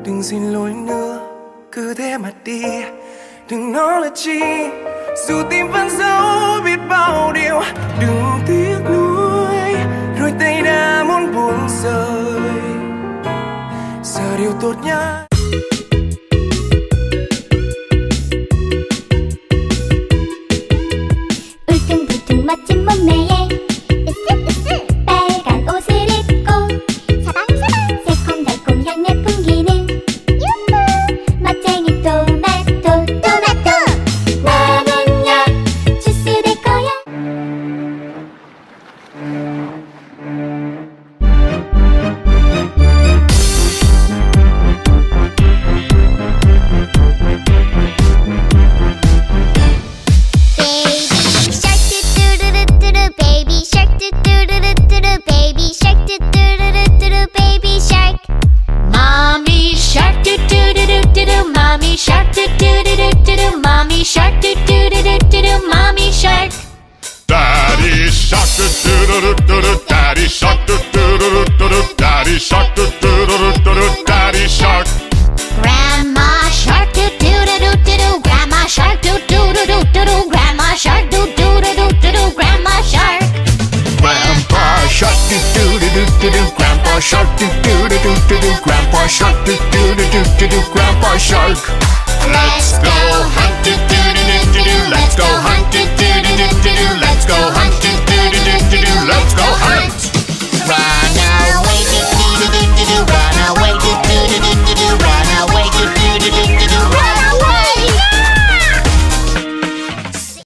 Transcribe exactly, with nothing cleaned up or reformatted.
Đừng xin lỗi nữa, cứ thế mà đi. Đừng nói là chi, dù tim vẫn giấu biết bao điều. Đừng tiếc nuối, đôi tay đã muốn buông rơi. Giờ điều tốt nhất. 멋진 몸매에 으쓱 으쓱 빨간 옷을 입고 사방사방 새콤달콤 향내 풍기는 유후 멋쟁이 토마토 토마토 나는야 주스 될 거야. Mommy shark do do do do do do. Mommy shark do do do do do do. Mommy shark. Daddy shark do do do do do. Daddy shark do do do do do. Daddy shark do do do do do. Daddy shark. Grandma shark do do do do do do. Grandma shark do do do do do do. Grandma shark do do do do do do. Grandma shark. Grandpa shark do do do do do do. Grandpa shark do do do do do do. Grandpa shark do do do do do do. Grandpa shark. Let's go hunt do do do do do do. Let's go hunt do do do do do do. Let's go